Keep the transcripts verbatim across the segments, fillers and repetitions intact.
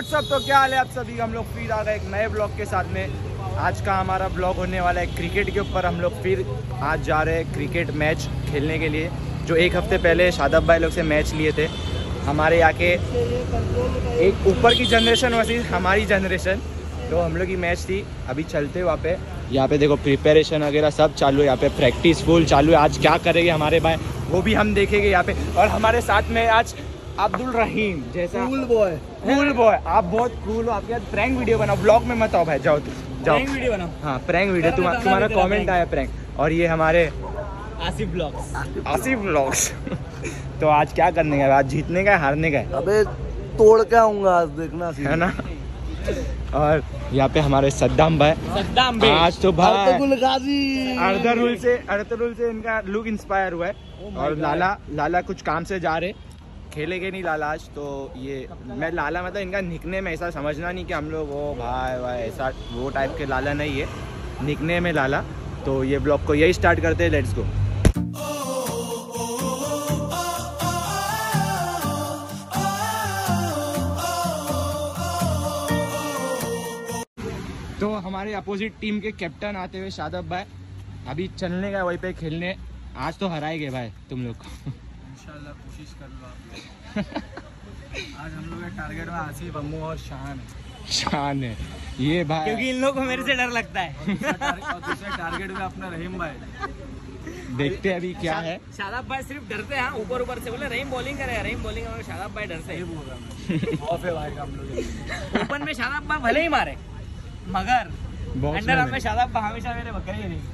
WhatsApp, तो क्या हाल है आप सभी। हम लोग फिर आ गए एक नए ब्लॉग के साथ में। आज का हमारा ब्लॉग होने वाला है क्रिकेट के ऊपर। हम लोग फिर आज जा रहे हैं क्रिकेट मैच खेलने के लिए, जो एक हफ्ते पहले शादाब भाई लोग से मैच लिए थे। हमारे यहाँ के एक ऊपर की जनरेशन वर्सेस हमारी जनरेशन, तो हम लोग की मैच थी। अभी चलते वहाँ पे, यहाँ पे देखो प्रिपरेशन वगैरह सब चालू है, यहाँ पे प्रैक्टिस फुल चालू है। आज क्या करेंगे हमारे भाई वो भी हम देखेंगे यहाँ पे। और हमारे साथ में आज अब्दुल रहीम जैसा कूल बॉय कूल बॉय आप बहुत कूल हो। आपके साथ प्रैंक वीडियो बनाओ, ब्लॉग में मत आओ भाई, जाओ तुम जाओ। प्रैंक वीडियो बनाओ, हाँ प्रैंक वीडियो। तुम तुम्हारा कमेंट आया प्रैंक। और ये हमारे आसिफ ब्लॉग्स आसिफ ब्लॉग्स तो आज क्या करने का, आज जीतने का हारने का? अबे तोड़ के आऊंगा आज, देखना है ना। और यहाँ पे हमारे सद्दाम भाई सद्दाम भाई आज तो भाई गाजी अर्धरुल से अर्धरुल से इनका लुक इंस्पायर हुआ है। और लाला लाला कुछ काम से जा रहे, खेलेंगे नहीं लाला आज। तो ये मैं लाला मतलब इनका निकनेम ऐसा समझना नहीं कि हम लोग वो भाई भाई ऐसा वो टाइप के लाला नहीं है, निकनेम है लाला। तो ये ब्लॉग को यही स्टार्ट करते हैं, लेट्स गो। तो हमारे अपोजिट टीम के कैप्टन आते हुए शादाब भाई अभी चलने का वहीं पे खेलने। आज तो हराएंगे भाई तुम लोग इंशाल्लाह, कोशिश कर लो आप। आज हम लोग के टारगेट में आसिफ, अम्मू और शान है। शान है ये भाई, क्योंकि इन लोगों को मेरे से डर लगता है। और दूसरे टारगेट में अपना रहीम भाई। देखते हैं अभी क्या है। शादाब भाई सिर्फ डरते हैं, ऊपर ऊपर से बोले रहीम बॉलिंग करे, रहीम बॉलिंग करे। शादाब भाई डरते हैं। ऑफ है भाई हम लोग। ओपन में शादाब भाई भले ही मारे, मगर अंडर आर्म में शादाब भाई हमेशा मेरे बकरे ही नहीं।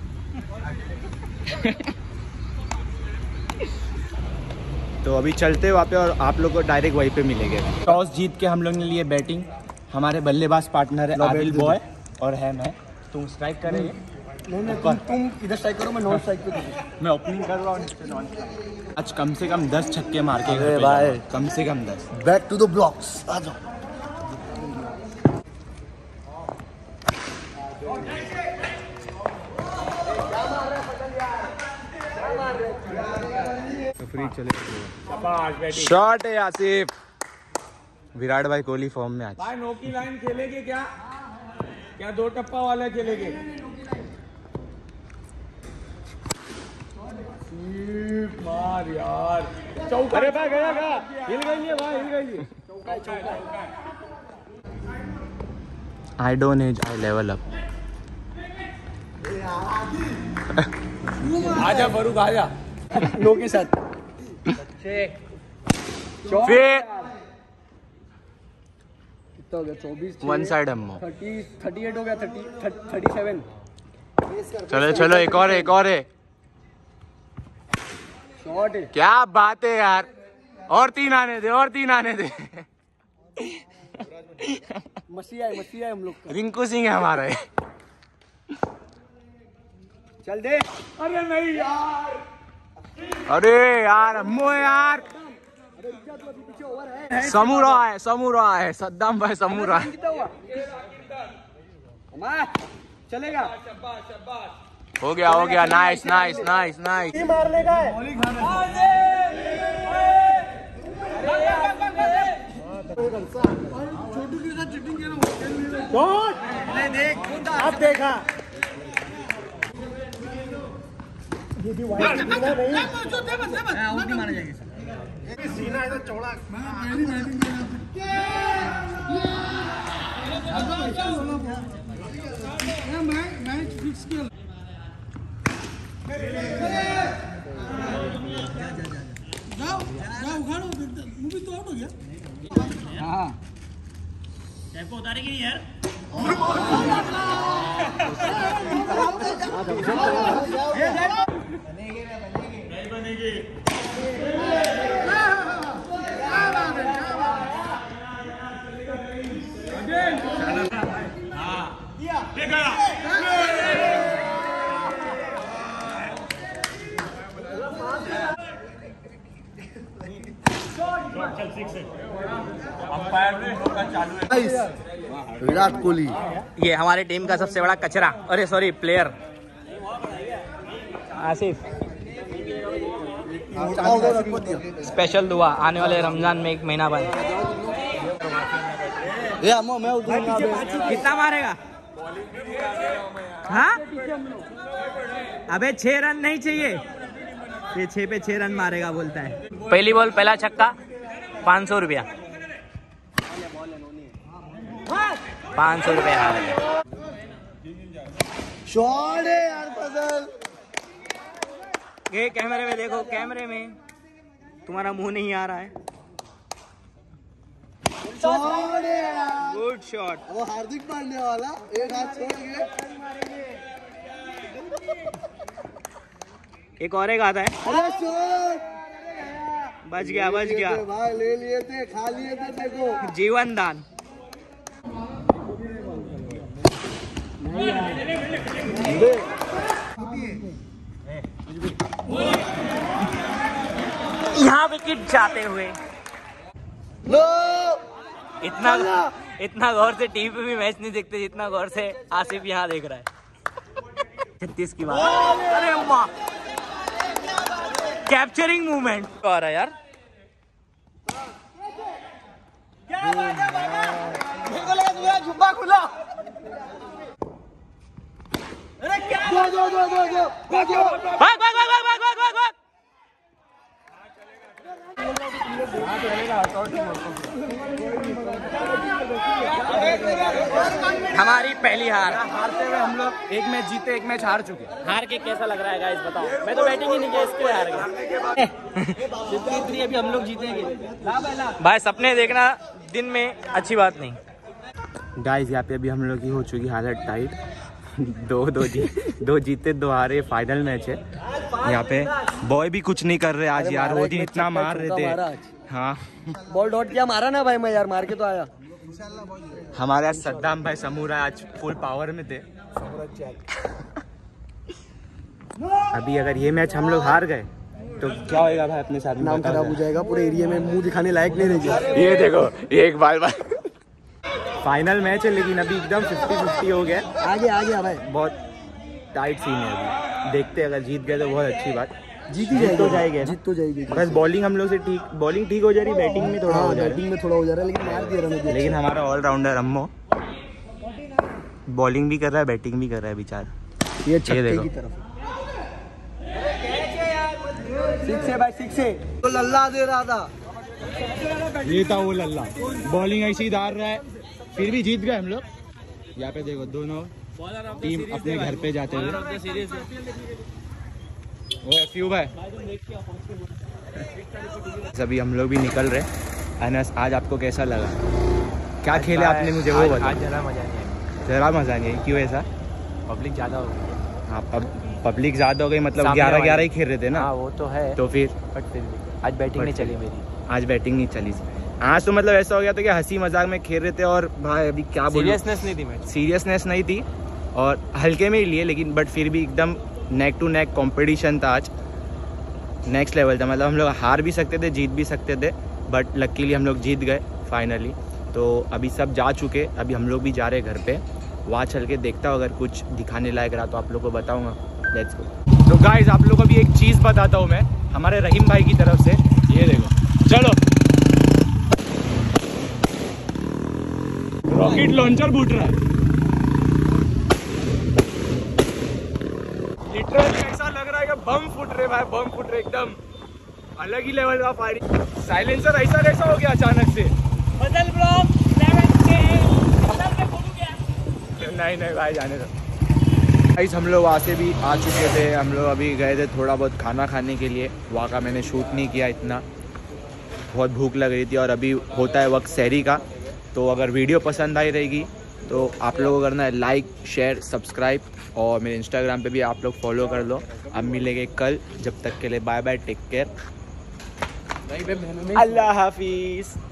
तो अभी चलते वहाँ पे और आप लोग को डायरेक्ट वहीं पे मिलेंगे। टॉस जीत के हम लोग ने लिए बैटिंग। हमारे बल्लेबाज पार्टनर है आदिल बॉय और है मैं। तुम स्ट्राइक करेंगे? नहीं नहीं तुम, तुम इधर स्ट्राइक करो, मैं नॉन स्ट्राइक पे करूँ। मैं ओपनिंग कर रहा हूँ। आज कम से कम दस छक्के मार के अरे भाई, कम से कम दस। बैक टू द ब्लॉक्स, आ जाओ। तो फ्री चले। शॉट है आसिफ। विराट भाई कोहली फॉर्म में आज। भाई नो की लाइन खेलेंगे क्या? क्या दो टप्पा वाला खेलेंगे? मार यार, चौका। अरे भाई गया गया, हिल गई है भाई, हिल गई है। I don't age, I level up. आजा फरूक आजा। नो के साथ फिर कितना हो गया? चौबीस, वन साइड हम थर्टी थर्टी एट हो गया, थर्टी थर्टी सेवन। चलो चलो एक और एक और है। शॉट है। क्या बात है यार, और तीन आने दे, और तीन आने दे। मसीहा है, मसीहा है हम लोग का। रिंकू सिंह है हमारा। चल दे। अरे नहीं यार, अरे यार अम्मो यार, समूरा है समूरा है सद्दाम भाई, समूरा है। कितना हुआ? चलेगा। हो गया हो गया, नाइस नाइस नाइस नाइस। मारने का है। छोटू के साथ चीटिंग किया। देख अब देखा ये भी वाइड नहीं मारा जाएगा। सीना है तो चौड़ा। मेरी बैटिंग मैं मैच फिक्स किया। जाओ जाओ उखाड़ो, मूवी तो आउट हो गया। हाँ टेम्पो उतारेगी नहीं यार। नहीं बनेगी। विराट कोहली ये हमारे टीम का सबसे बड़ा कचरा, अरे सॉरी प्लेयर आसिफ। स्पेशल दुआ आने वाले रमजान में एक महीना बाद। ये अम्मो मैं उतरूंगा। कितना मारेगा? हाँ अबे छह रन नहीं चाहिए, ये छह पे छह रन मारेगा बोलता है। पहली बॉल पहला छक्का, पाँच सौ रुपया पाँच सौ रुपया हार गया। शॉट है यार फसल। ये कैमरे में देखो, कैमरे में तुम्हारा मुंह नहीं आ रहा है। शॉट है यार, गुड शॉट। वो हार्दिक पांड्या वाला एक हाथ छोड़ के। एक और एक आता है। अरे शॉट बच गया बच गया भाई, ले लिए थे, खा लिए थे। देखो जीवन दान। यहाँ विकेट जाते हुए लो। इतना इतना गौर से टीवी पे भी मैच नहीं देखते जितना गौर से आसिफ यहाँ देख रहा है। छत्तीस की बात। अरे अम्मा कैप्चरिंग मूवमेंट आ रहा है यार। जुब्बा खुला। अरे क्या? दो दो दो दो दो दो। भाग भाग भाग भाग भाग भाग भाग। हमारी पहली हार। हारते हुए हम लोग एक मैच जीते, एक मैच हार चुके। हार के कैसा लग रहा है गाइस बताओ? मैं तो बैटिंग ही नहीं किया, इसके हार गए। जितनी अभी हम लोग जीतेंगे भाई। सपने देखना दिन में अच्छी बात नहीं। गाइस यहाँ पे अभी हम लोग की हो चुकी हालत टाइट। दो दो जी दो जीते दो हारे, फाइनल मैच है। यहाँ पे बॉय भी कुछ नहीं कर रहे आज यार, वो दिन इतना मार रहे थे। हाँ बॉल डॉट किया मारा ना भाई, मैं यार मार के तो आया। हमारे आज सद्दाम भाई समूरा आज फुल पावर में थे। अभी अगर ये मैच हम लोग हार गए तो क्या होएगा भाई अपने साथ? नाम खराब हो जाएगा पूरे एरिया में, मुंह दिखाने लायक नहीं रहेगा। ये देखो ये एक बार बार फाइनल मैच है, लेकिन अभी एकदम फिफ्टी फिफ्टी हो गया। आगे आ गया भाई, बहुत टाइट सीन है अभी। देखते अगर जीत गए तो बहुत अच्छी बात। जीत ही जाएगी, तो जाएगी जीत तो जाएगी। बस बॉलिंग हम लोग से ठीक, बॉलिंग ठीक हो जा रही, बैटिंग में थोड़ा हो जा रहा बैटिंग में थोड़ा हो जा रहा है, लेकिन मार दिया रन। लेकिन हमारा ऑलराउंडर अम्मो बॉलिंग भी कर रहा है, बैटिंग भी कर रहा है बेचारा। ये छक्के की तरफ सिक्स है भाई, सिक्स है। तो लल्ला दे रहा था, ये था वो लल्ला। बॉलिंग ऐसे ही डाल रहा है, फिर भी जीत गए हम लोग। यहाँ पे देखो दोनों टीम अपने घर पे जाते हुए। वो फ्यू भाई अभी हम लोग भी निकल रहे। अनस आज आपको कैसा लगा? क्या खेले आपने, मुझे वो बताओ। जरा मजा नहीं है, जरा मजा नहीं है। क्यों ऐसा? पब्लिक ज्यादा हो गई। हाँ पब, पब्लिक ज्यादा हो गई, मतलब ग्यारह ग्यारह ही खेल रहे थे ना। हाँ वो तो है, तो फिर बट फिर भी आज बैटिंग नहीं चली मेरी। आज बैटिंग नहीं चली। आज तो मतलब ऐसा हो गया था कि हंसी मजाक में खेल रहे थे, और भाई अभी क्या बोलूं, सीरियसनेस नहीं थी मैच, सीरियसनेस नहीं थी और हल्के में ही लिए, लेकिन बट फिर भी एकदम नेक टू नेक कंपटीशन था आज। नेक्स्ट लेवल था, मतलब हम लोग हार भी सकते थे, जीत भी सकते थे, बट लकीली हम लोग जीत गए फाइनली। तो अभी सब जा चुके, अभी हम लोग भी जा रहे घर पे। वहाँ चल के देखता हूँ अगर कुछ दिखाने लायक रहा तो आप लोग को बताऊँगा। Let's go. तो गाइज आप लोग को भी एक चीज़ बताता हूँ मैं हमारे रहीम भाई की तरफ से। ये देखो, चलो रॉकेट लॉन्चर फूट रहा है। लिटरली ऐसा लग रहा है कि बम फूट रहे भाई, बम फूट रहे, एकदम अलग ही लेवल का फायरिंग। साइलेंसर ऐसा कैसा हो गया अचानक से? बदल ब्लॉक नहीं नहीं भाई जाने दो। गाइस हम लोग वहाँ से भी आ चुके थे, हम लोग अभी गए थे थोड़ा बहुत खाना खाने के लिए। वहाँ का मैंने शूट नहीं किया इतना, बहुत भूख लग रही थी और अभी होता है वक्त सहरी का। तो अगर वीडियो पसंद आई रहेगी तो आप लोगों को करना है लाइक शेयर सब्सक्राइब, और मेरे इंस्टाग्राम पे भी आप लोग फॉलो कर लो। अब मिलेंगे कल, जब तक के लिए बाय बाय, टेक केयर, अल्लाह हाफिज़।